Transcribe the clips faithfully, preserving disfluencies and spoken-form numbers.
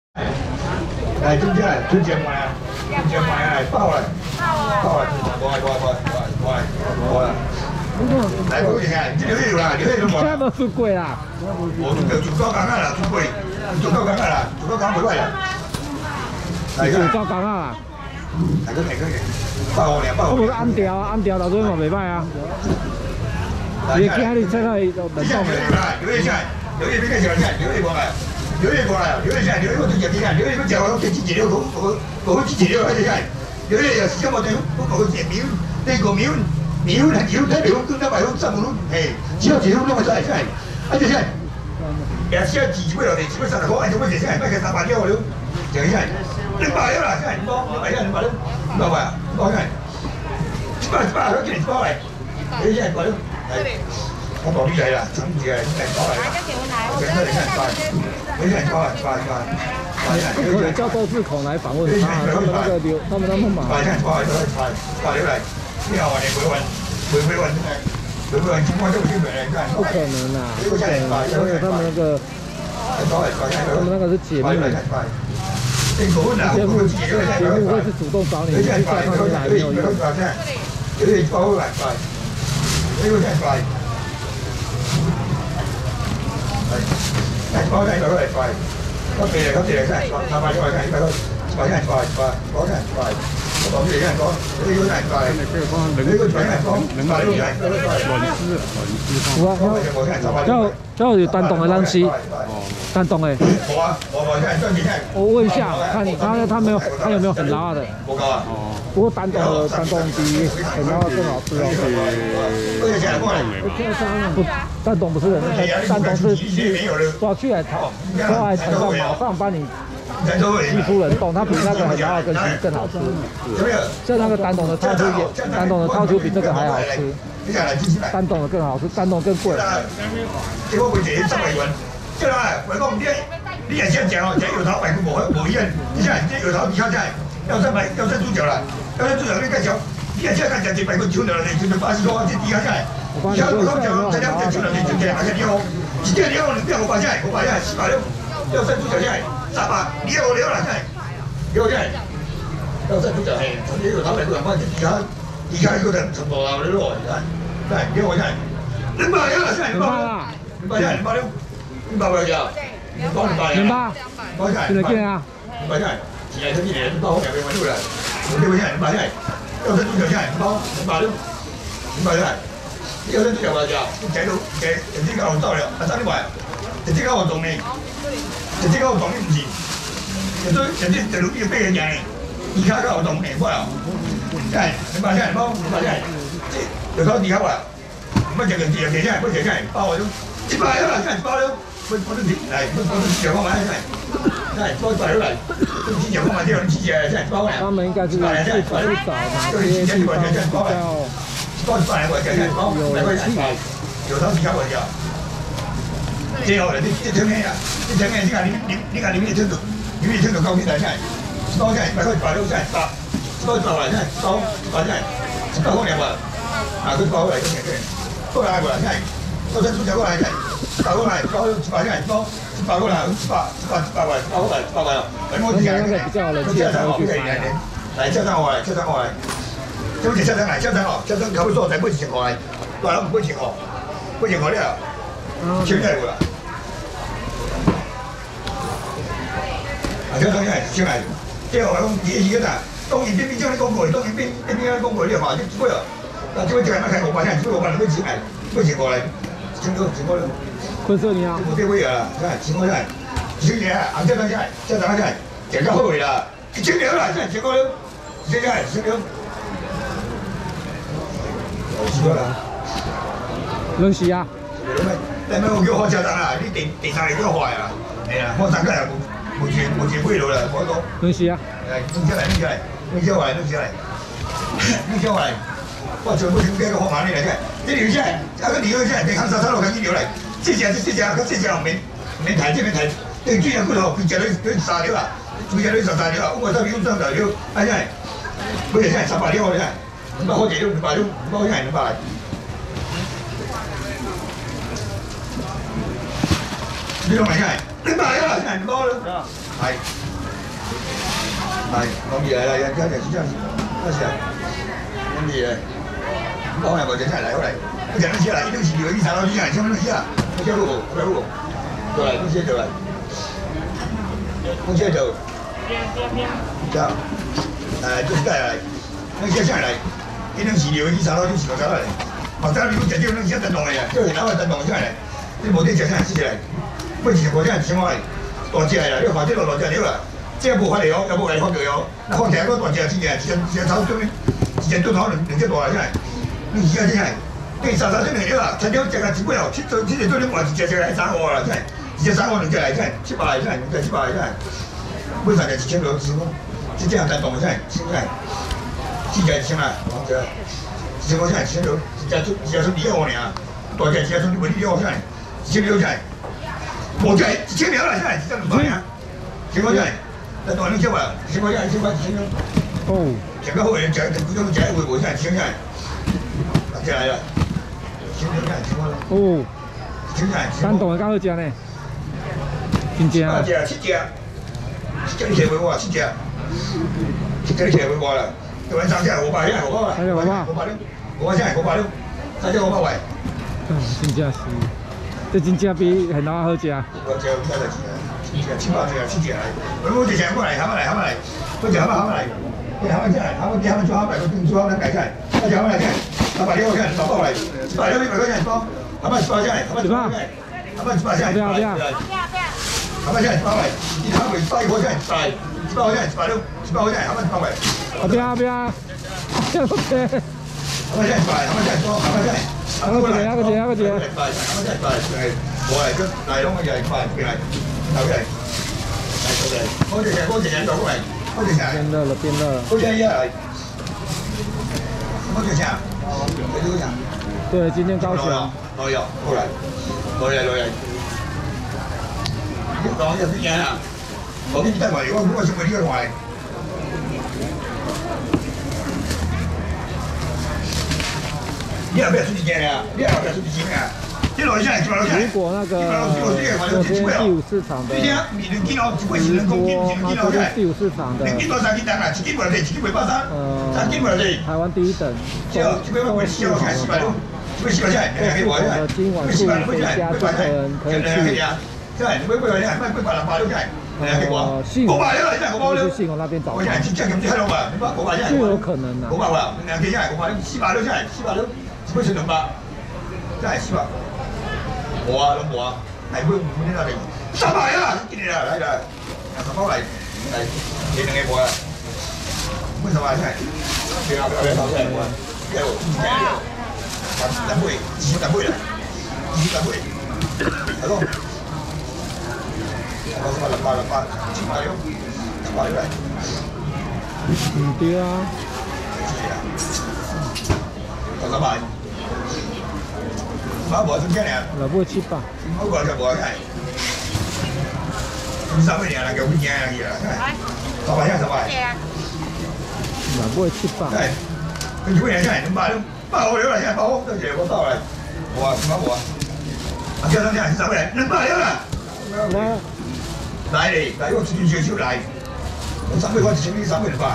来，中间来，中间买啊，中间买啊，爆了，爆了，过来过来过来过来过来。来，过来，这榴莲有啦，榴莲有冇？ 现在没出柜啦。 我都做做到刚刚啦，出柜，做到刚刚啦，做到刚刚袂歹啦。来做到刚刚啦。 来个来个，爆我俩爆。 我无按调啊，按调到最嘛袂歹啊。你今日出来就冷冻的。 榴莲下来，榴莲别个小下，榴莲过来。榴莲过来，榴莲下，榴莲我都食几下，榴莲我食我几几两，我我我几几两还是下。榴莲也是什么的，我我食米，那个米，米粉还油，太米粉跟那白粉差不多，嘿，只要几两弄个出来下，而且下，也是要几几块了的，几块三十块，按照我这下，卖个三百两了，讲一下，两百了啦，下，你包，两百下，两百了，两百啊，包下，一百一百，我给你包来，等一下，一百了，来。我保你来啦，长子来，你来包来。我现在你看包，我现在包来包来包来。 不可能叫周志孔来访问他，他们那个流，他们那么忙。 包来包来包来包来来，你好啊，你回完回回完回回完情况就基本来看。 不可能啊，不可能，因为他们那个，他们那个是解密。节目节目会是主动找你，你去带他们来没有用。 有点包来包，有点包。来，包下一百块来包，我俾你，我俾你看，三百块看一百块，包下包包包下包，我包俾你看包，你有哪包？你个全看包，包六百，包六百，卵丝，卵丝。有啊， 叫叫有单栋的东西，单栋的。 我啊，我我现在赚几钱？ 我问一下，看他他没有，他有没有很拉的？ 不高啊。 不过单栋的单栋比很拉的更好吃哦。不，单栋不是人，单栋是抓去来炒，抓来炒到马上帮你技出冷冻，它比那个很拉的更更好吃。像那个单栋的套球也，单栋的套球比这个还好吃。单栋的更好吃，单栋更贵。 结果会一三百元，这啦，我讲你你也先讲哦，这油头买个无无一样，你看这油头你看看，要再买要再猪脚啦，要再猪脚你介绍，你也先看一百个九两的，就就八十块，这低下来，以后我讲这两只九两的就这样，而且你好，一件你好你不要五百下，五百下四百六，要再猪脚下来三百，你要我了啦下来，给我下来，要再猪脚嘿，这油头买个两块，底下底下一个人全部啊，你落，你看，来给我下来，两百了下来，两百啦，两百下来，两百六，两百块价。包两百， 两百， 包下来， 现在见啊， 两百下来，现在这几年包两百万六了，我这边下来两百下来，要是猪脚下来包两百六，两百下来，要是猪脚我讲，这都这这个我到了，啊三百块，这个我懂的，这个我懂的不是，这都这这这路边被人讲的，你看个我懂的，我啊，哎，两百下来包，两百下来，这有时候你看我，不这个这个下来，不这下来包我就一百了，下来包了。我我都来，我我都讲我买来，来包百来，都几讲我买这样几件，现在包来。 他们应该是去去找哪些地方比较包百来块钱，包百块钱，有头几块钱。最后了，你这层面啊，这层面你看你你你看你面程度，你面程度高几多钱？包钱百块百六钱，包包百块钱，包百钱，包好两万，啊，佢包来咁嘅，过来过来，睇，我想出钱过来睇。包过来，包一百块，包一百过来，一百一百一百块，包过来，包过来。我那个比较人气的才会去买。 来，校长我来，校长我来。这不是校长来，校长哦，校长搞不错，才不钱我来，大佬唔不钱我，不钱我了，钱来过啦。啊，校长来，先来。这我讲第一个啦，当然边边将你讲过，当然边边边讲过，你话你几啊？那这个就系乜睇五百钱，五百两不钱来，不钱过来。请哥，请哥了。 坤色你啊！ 我这位啊，看，请过来，请年啊，校长下，校长下，这个后悔了，请年了，现在请过了，现在请年。请过了。 冷死啊！ 但係我叫我校長啊，你地地產嚟叫我壞啊，係啊，我上街又冇冇錢冇錢歸路啦，我講。 冷死啊！ 嚟，拎出嚟，拎出嚟，拎出嚟，拎出嚟，拎出嚟。我全部全部俾個學埋你嚟嘅，呢條真係一個條真係地坑沙沙路緊呢條嚟，即係即係嗰即係唔免唔免提，即係免提，對豬肉嗰度佢隻女佢殺料啊，佢隻女殺殺料啊，我收料收大料，啊真係，佢哋真係十八料我哋真係，唔包幾料唔包料，唔包真係唔包。呢種咪真係，你包料啊真係唔包料。 来，来，容易来来，这这是这样，那是，容易来，我来我这下来过来，我讲那些啦，一定是有一三老师讲，什么东西啊？我叫路，我叫路，过来，东西走来，东西走，这样，哎，就是带来，那些下来，一定是有一三老师是我找来的，我找你们直接那些灯笼的呀，就是拿个灯笼下来，你无得吃啥吃起来，不是我这样情况。 大只啦，你看这落大只了啦，这无法的哦，要无来发过哦。那放起来个大只，真正一只一只草对面，一只对头两两只大来，你是安怎样？你三三只两只啦，菜鸟食个一尾哦，七只七只对你换一只只来三五啦，真，一只三五两只来真，七八来真，两只七八来真，每三只一千多，是讲，这只样单动真，千真，四只一千啦，两只，一千块真，一千多，一只出一只出二五尔，大只一只出你问你二真，一千六真。 我这一千秒了，现在这样子办呀？千块钱，那多少能交啊？千块钱，一千块，一千块。哦。这个后面讲，这个讲会我现在千块，进来了，千块钱，千块。哦。千块钱。山东的刚好吃呢。真正啊。七只，七只，七只钱为我，七只，七只钱为我了。这晚上下五百，五百，五百，五百六，五百现五百六，三千五百块。嗯，真正是。 这真正比很老好食。我食有几多钱啊？七只、七八只、七只来。我我一只过来，喊我来，喊我来。我只喊我喊我来。我喊我进来，喊我喊我做好来，我做好来改菜。我只喊我来进来，八百六块钱，八百来，一百六一百块钱包。喊我一百进来，喊我一百进来，喊我一百进来，不要不要。喊我进来一百来，你喊我一百块钱，一百，一百块钱，一百六，一百块钱，喊我一百来。不要不要，不要不要。喊我进来一百，喊我进来包，喊我进来。 那个姐，那个姐，那个姐。我来跟来拢个就係快過來，走嚟，嚟過嚟。我隻隻，我隻隻走過嚟，我隻隻。變熱了，變熱了。我隻隻嚟。我隻隻。你這個人。對，今天高雄。來有，過來，來嚟來嚟。你講有啲嘢啊？我俾你帶埋，我我先俾呢個埋。 你要不要出去见啊？你要不要出去见啊？你老下来，老下来。如果那个昨天第五市场的直播，昨天第五市场的呃台湾第一等中中市场的话，中市场的今晚数回家中的人可以去。呃，信我，我去信我那边找他，就有可能啊。不是两百，真係四百。冇啊，都冇啊，係會唔會呢？定三百啊！見你啦，嚟啦，十包嚟，嚟你兩個冇啊？為什麼真係？你阿你頭先冇啊？有唔正啊？十倍，十倍啦，十倍，係咯。我什麼兩百兩百，千百六，兩百六嚟。唔對啊。十百。 八百算幾年？六百七百。我講就冇係，二十幾年啦，叫幾年啦，十百十百。六百七百。係，佢幾年真係兩百兩，八號了啦，現在八號都係我到嚟，冇啊，冇冇啊，啊叫他講十個人，兩百了啦。來嚟，來我出去學修來，我三百塊一千你三百八。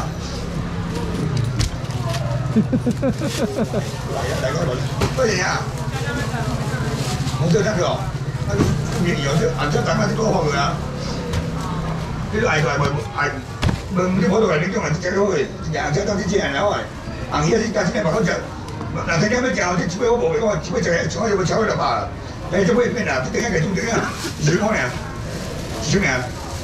來呀，來個來，多少錢啊？ 我做得嘅，那個原有啲銀出等翻啲多貨佢啊！呢啲藝術係咪係咪唔知嗰度係點樣嚟整好佢？銀出等啲錢人攞嚟，銀而家啲價錢係咪好著？嗱，睇啲咩就啲錢好冇嘅，我錢就係錢有冇炒就罷啦。你做咩咩啊？啲點解中點啊？少講人，少人，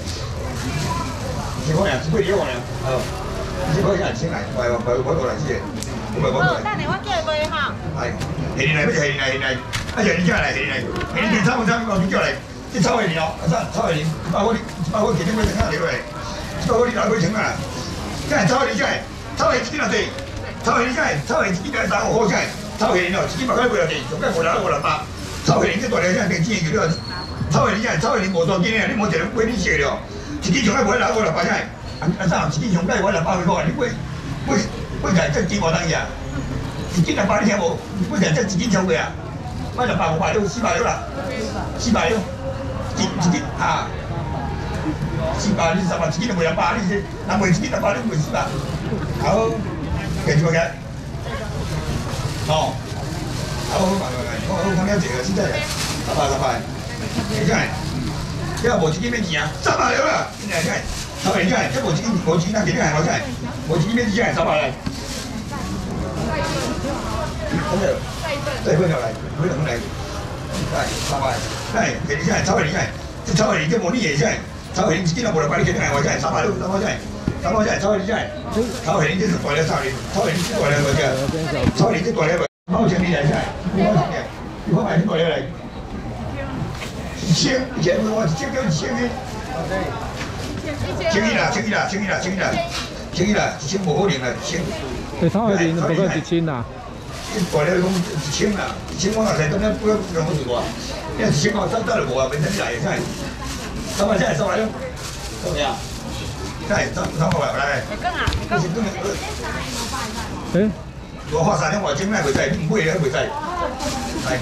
少講人，少幾多人？哦，少講人錢嚟，唔係唔係嗰度嚟先，唔係嗰度嚟。哦，但係我叫佢嚇。係，係嚟乜就係嚟嚟。 一樣你出嚟，你嚟，你電三個三個點出嚟？啲抽係電腦，抽抽係電，包嗰啲包嗰其中嗰隻卡嚟嚟，包嗰啲大杯請啊！真係抽係你真係，抽係自己落地，抽係你真係，抽係自己嘅大學真係，抽係你咯，自己擺喺背落地，做咩無啦啦無啦啦，抽係你即係代理真係定知嘅呢個，抽係你真係，抽係你無當見啊！你冇成日背啲嘢咯，自己做咩無啦啦無啦啦真係，阿生自己用雞無啦啦包佢個，你背背背就係真見我等嘢啊！自己就擺啲嘢冇，背就係真自己抽嘅啊！ 我就百五百六，四百六啦，四百六，自自己啊， 四百，你十万一斤就卖两百，你这人卖一斤两百，你卖四百，好，继续个，哦，好，好，慢慢慢，我我讲了这个，现在十八十八，你看，这无一斤免钱啊，十八了啦，你来看，十八你看，这无一斤无一斤那几两我看，无一斤免钱，十八来，好没有？再分下来，分两来，来十八，来，给你看，十八你看，这十八你这无你也看。炒蟹，今日无来摆你几两？我真系三百六，三百真系，三百真系炒蟹真系。炒蟹你这是大了炒蟹，炒蟹你这大了个只，炒蟹这大了个，包钱你来真系，包钱嘅，你包埋你大了嚟，一千，一千我一千叫一千嘅，千一啦，千一啦，千一啦，千一啦，千一啦，一千无可能啦，一千。 对，炒蟹你不过一千啦。 这大了讲一千啦，一千我若使，等下不要不要好做啊，你一千我得得了无啊，免得你来真系。三百块，三百六，怎么样？来，三三百块来。会更啊？会更。哎，我花三千块钱来袂使，你唔买咧袂使。来，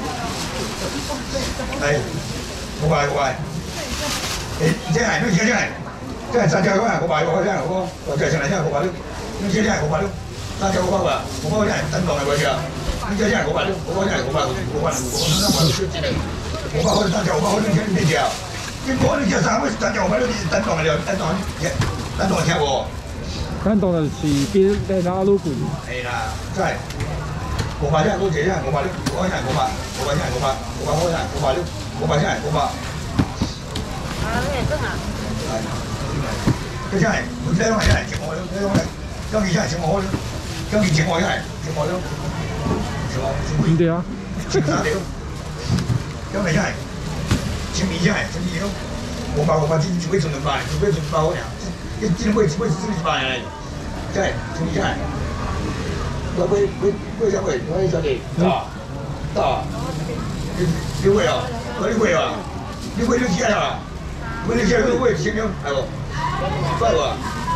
来，五百五百。诶，这样，你这样，这样三千块，五百五百这样，我我这上来这样五百六，你这样五百六，三千五百块，五百块等等来袂少。你这样五百六，五百这样五百五百五百五百三百六，五百块三千五百块你先别交。你我你叫啥？我单动，我你单动个了，单动，单动听无？ 单动就是比那哪路贵。 系啦，真系。五百只，我这只五百六，我只五百，五百只五百，五百我只五百六，五百只五百。啊，你係真啊？係。佢真係，我真係真係情我了，真係，今年真係情我了，今年情我真係情我了，情我。 唔對啊？ 情啥了？今年真係。千二真係，千二咯，五百五百只只尾存兩百，只尾存百好呀，一只尾只尾只一百嚟，真係，千二真係。我尾尾尾上尾，我小弟，得得，你你尾啊，我你尾啊，你尾你幾啊？尾你幾啊？尾千兩，係喎，快喎。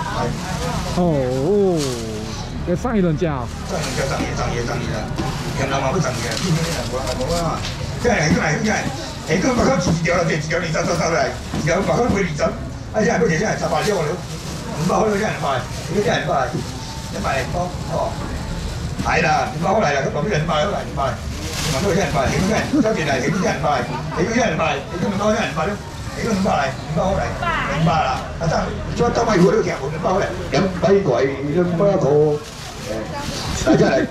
哦，要上一輪價。 上一輪價，上嘢上嘢上嘢啦，人哋話唔上嘢，天天人講係冇啊，真係真係真係。下個白口一條啦，第二條二十十十嚟，然後白口會二十，啊真係嗰條真係十八條了，五百塊真係快，呢個真係快，一百零多，哦，係啦，五百塊嚟啦，咁講邊人快都嚟唔快，同埋都真係快，起都真係，周邊嚟起都真係快，起都真係快，起都五百真係快咯，起都五百嚟，五百塊嚟，五百啦，啊真，再兜埋佢都強，五百塊嚟，兩百塊兩百個，誒，真係，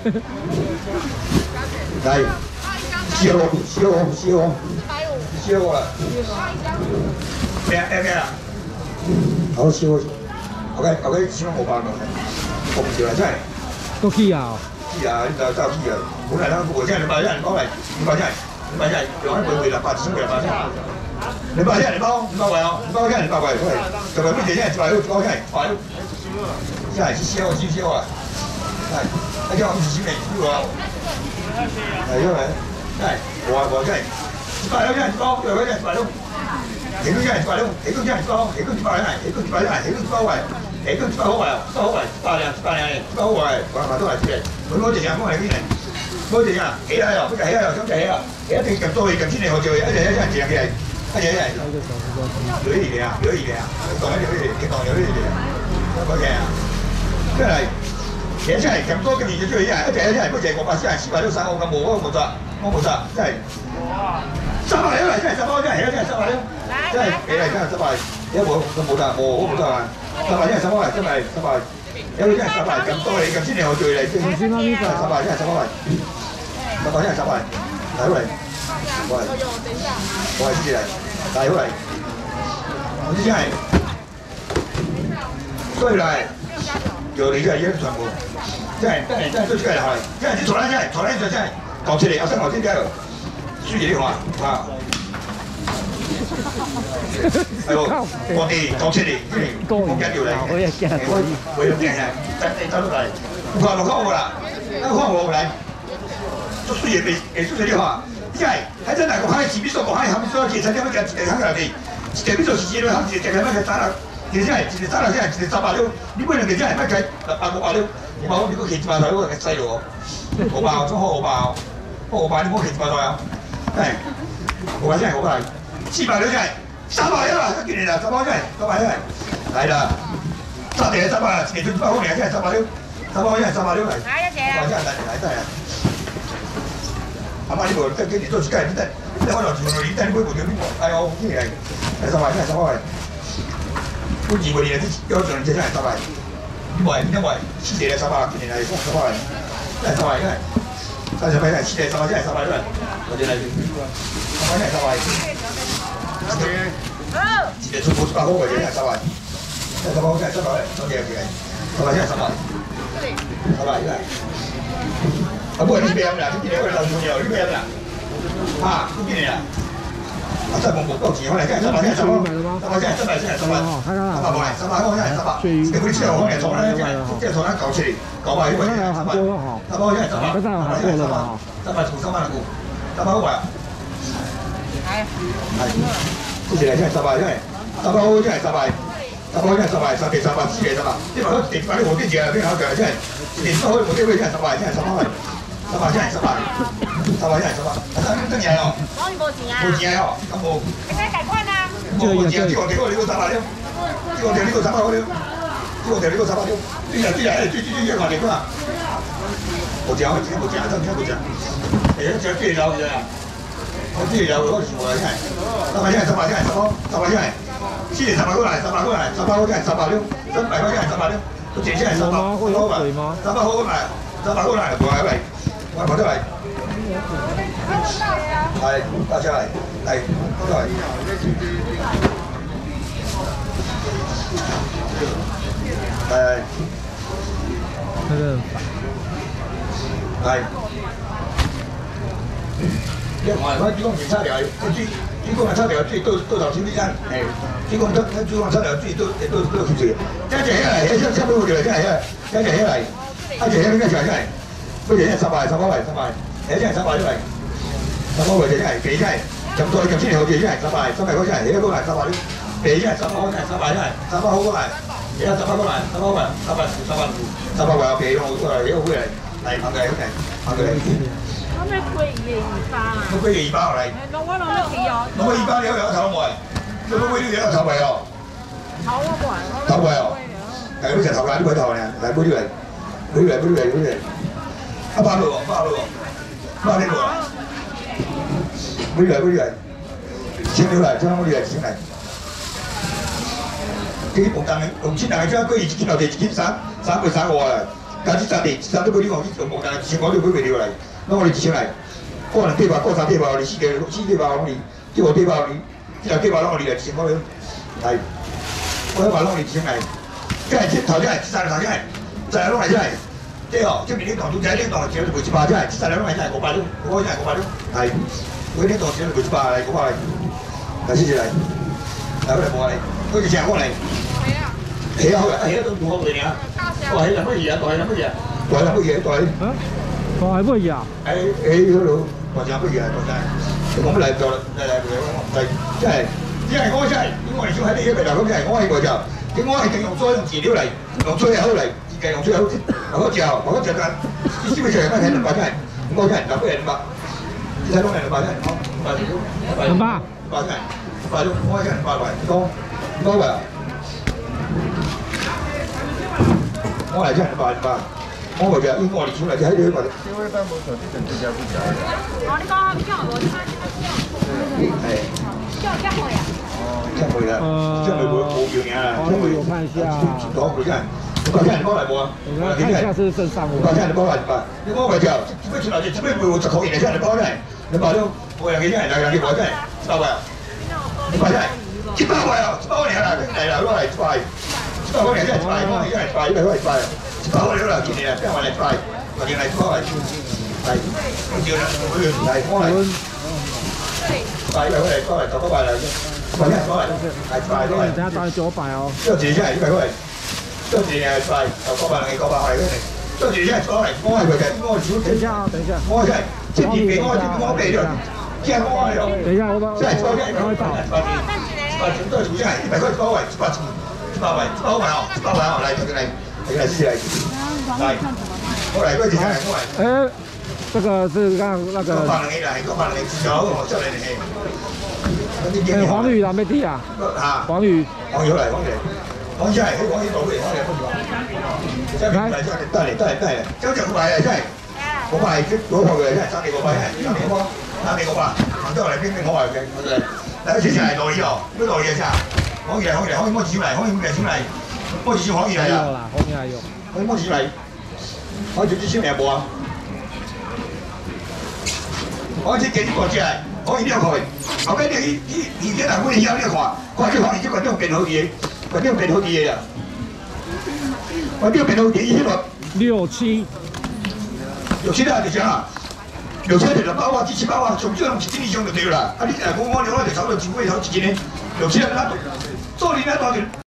係。燒燒燒燒啊！咩啊咩啊？好燒，OK OK，燒五百個，我唔燒啦，真係。 都起啊！ 起啊！你就走起啊！本來咧，我真係你買一人包嚟，五百真係，五百真係，用喺背背啦，八千幾八千。你包一人包，五百位哦，五百一人八位，都係，就係乜嘢真係八六包真係，八六，真係燒燒燒啊！係，一張五千零燒啊！係因為。真係，我話我真係，一百六真係包，兩百真係一百六，起都真係一百六，起都真係包，起都一百真係，起都一百真係，起都一百位，起都一百好位哦，一百好位，一百兩，一百兩，一百好位，我話都係嘅。佢嗰隻嘢幫你邊嚟？嗰隻啊，起啦又，嗰隻起啦又，咁就起啦，一定撳多去撳先嚟學做，一隻一隻一隻嘅，一隻一隻。女兒嚟啊，女兒嚟啊，當一隻女兒，你當有女兒嚟啊，嗰隻啊，真係，其實真係撳多撳二隻出去，一隻一隻一隻，嗰隻我八千係四百六三我咁冇嗰個冇錯。我冇錯，真係十百兩嚟，真係十百，真係真係十百兩，真係幾嚟真係十百，一冇都冇得，冇我冇得啊！十百真係十百，真係十百，有啲真係十百咁多你咁先你我對你，先先啦呢個十百真係十百，十百真係十百，睇好嚟，喂，我係知嚟，睇好嚟，我知真係，所以嚟，有你真係一全部，真係真係真係都出嚟係，真係啲台灣真係台灣就真係。講出嚟，我生我先知道，輸嘢啲話啊，係喎，我哋講出嚟，冇緊要嚟，我也驚，我我也驚啊，真係真係，唔係冇講我啦，那個話我嚟，做輸嘢未未輸嘢啲話，因為喺真係個閪前邊所講閪後面所有其實點樣嘅，係肯定係，前邊所寫到後面就係乜嘅打啦，其實真係真係打啦真係真係十八六，你本來其實係乜嘅八五八六，五百你個其實八六嗰個係細路，五百中學五百。五百你冇企八台啊！係五百真係五百，四百兩真係，四三百了，要给你了，三百块，三百块，来了，差点三百，给出八块两，现在三百六，三百块，三百六来， 来，要钱来来来来来，阿妈你无再给你做一盖，你等，你我落厝落你等你买无着你，哎呦，你来，来三百，现在三百块，我二月二日要做人这才三百，你买，你买，四个来三百，今年来三百，来三百块。三十块钱，七点三百块，三百块，我进来就，三百块，三百。好。七点出五十八块钱，三百。三百块，三百块，多少钱？三百块，三百。三百块。啊，不，你别啦，你今年过来老重要，你别啦。啊，你今年啊？啊，再问我报钱，我来看三百块，三百。三百块，三百块，三百。三百块，三百块，三百。你不是七号来从哪里？这从哪搞起来？搞吧，一块钱，三百。三百块，三百。三百块，三百。三百除三百股，三百块。哎。这是来看三百块，三百块钱三百，三百块三百，三百三百，四百三百。你把它点把你我给钱，变好个钱。点到我我这边钱三百，现在三百块，三百现在三百，三百现在三百。啊，你挣钱哦？我无钱啊。无钱哦，咁无。你该改款啊。无无钱，这个这个你个三百了，这个这个三百块了，这个这个三百了。对呀对呀，哎，最最最要看点款。无钱，无钱，无钱，真真无钱。哎，这最老的啊！我最老的我是无来看。三百块，三百块，三百，三百块。四年三百过来，三百过来，三百块钱，三百六，三百块钱，三百六。我捡起来三百，三百块，三百块过来，三百过来，过来来，我跑出来。来，大家来，来，过来。来， 那个。 来，你看，我主讲检查了，最主讲查了最多多少钱？你看，哎，主讲查，主讲查了最多多多少钱？加起来，下下面我就来，加起来，加起来，加起来，你看加起来，不是三百，三百块，三百，哎，现在三百出来，三百块加起来，给起来，咁多咁先好嘅，起来三百，三百块钱，起过来三百六，给起来三百块钱，三百起来，三百好过来，而家三百过来，三百块，三百三百三百块我俾我过来，起过来。来，放过来，放过来。 我咩贵嘅二包啊？ 我贵嘅二包嚟。 我攞得幾哦？ 我二包你有有頭冇？你冇貴啲有頭未哦？ 頭啊貴。 頭未哦？係嗰隻頭㗎，呢個頭嚟，嚟杯啲嚟，杯嚟杯嚟杯嚟。一包咯喎，包咯喎，包呢個啊？杯嚟杯嚟，錢料嚟，將嗰啲嚟錢嚟。啲紅燈紅錢係將居二千頭地千三三倍三個啊！但係三地三都嗰啲我啲紅燈錢我都俾佢料嚟，攞我哋錢嚟。過能幾百，過三幾百，我哋四幾四幾百我哋，即係我幾百我哋，即係幾百攞我哋嚟錢我哋係，我一百攞我哋錢嚟，即係頭先係三頭先係，就係攞嚟真係，即係哦，即係呢檔都仔呢檔錢就賠一百真係，三兩攞嚟真係五百咯，我真係五百咯，係，佢呢檔錢就賠一百嚟，五百嚟，係先至嚟，嚟過嚟冇嚟，嗰隻成個嚟。起啊！起啊！都唔好嚟啊！袋係乜嘢啊？袋係乜嘢啊？袋係乜嘢？袋啊？ 袋係乜嘢啊？ 喺喺嗰度袋係乜嘢啊？袋係我唔嚟袋嚟嚟嚟嚟，即係即係我真係，我哋想喺呢一邊就咁就係我喺度就，點我係定用再用飼料嚟，用最好嚟，自己用最好，我嗰隻我嗰隻嘅，基本上係乜嘢兩百真係，我真係兩百兩百，睇到係兩百真係，兩百兩百兩百真係，兩百我真係兩百位，多多位。我嚟真係八八，我咪就應該我哋錢嚟就喺呢個。因為一般冇做啲人比較複雜嘅。哦，你講叫我差啲乜嘢？係。叫叫我呀？哦，叫我呀。叫我冇冇叫嘢啦。 叫我我看一下。 講佢真係，我真係你幫嚟冇啊？ 我看一下是正上我。 我真係你幫嚟八，你幫佢就，做咩出嚟？做咩會我就講嘢真係你幫真係，你幫咗我樣嘢真係，兩樣嘢我真係，八位啊？你八真係，七八位啊？七八位嚟啦，嚟啦，攞嚟八。一百塊錢真係快，一百塊錢快，一百塊錢快，一百塊錢啦，見你啦，一百塊錢快，或者係一百塊錢係，咁叫啦，我哋係我係，快一百塊錢快，十個塊啦，或者係快，係快都係。等下打九百哦。這字真係一百塊，這字係快，十個塊兩個塊係嗰啲，這字真係快，我係佢嘅，我係少。等一下啊，等一下。我係即係俾我即係我俾咗，即係我係。等一下，我把。真係快嘅，趕快打。八字，八字都係出真係一百塊錢快，八字。八位，八位哦，八位哦，嚟，嚟嚟，嚟嚟先嚟，嚟，我嚟嗰時係我嚟。誒， 这个是刚那个。 放两个来，各放两个，至少好少年的嘿。 哎，黄鱼哪边地啊？啊，黄鱼。 黄鱼来，黄鱼来，黄鱼来，黄鱼多贵，黄鱼不多。来，来，带来，带来，带来，这就五百来，这。五百，这多少个？这三年五百，三年五百，三年五百，杭州来边边好来边，对不对？来，接下来落鱼哦，要落鱼一下。黄鱼来，黄鱼来，黄鱼摸起来，黄鱼摸起来，摸起黄鱼来啊！ 有啦，黄鱼还有。 黄鱼摸起来，黄鱼就只两无啊。黄鱼给你挂起来，黄鱼六块，后尾你你你你来买以后你看，看这黄鱼这个种变好啲，个种变好啲嘅啦，个种变好啲，伊迄个六七。 六七啊，就啥啊？六七就六百瓦、七七百瓦，上少拢一斤以上就对啦。啊，你来讲我两个就差不多一尾头一斤的，六七啊，那做你那多就。